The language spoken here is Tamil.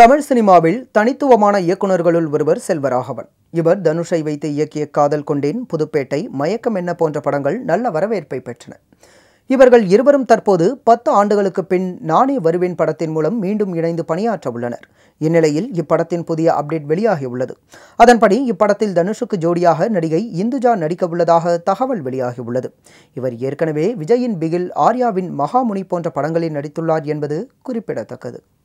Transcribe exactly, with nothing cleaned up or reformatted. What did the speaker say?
தமிழ் சினிமாவில் தனித்துவமான இயக்குநர்களுள் ஒருவர் செல்வராகவன். இவர் தனுஷை வைத்து இயக்கிய காதல் கொண்டேன், புதுப்பேட்டை, மயக்கம் என்ன போன்ற படங்கள் நல்ல வரவேற்பை பெற்றன. இவர்கள் இருவரும் தற்போது பத்து ஆண்டுகளுக்கு பின் நானே வருவேன் படத்தின் மூலம் மீண்டும் இணைந்து பணியாற்ற உள்ளனர். இந்நிலையில் இப்படத்தின் புதிய அப்டேட் வெளியாகியுள்ளது. அதன்படி இப்படத்தில் தனுஷுக்கு ஜோடியாக நடிகை இந்துஜா நடிக்க உள்ளதாக தகவல் வெளியாகியுள்ளது. இவர் ஏற்கனவே விஜயின் பிகில், ஆர்யாவின் மகாமுனி போன்ற படங்களில் நடித்துள்ளார் என்பது குறிப்பிடத்தக்கது.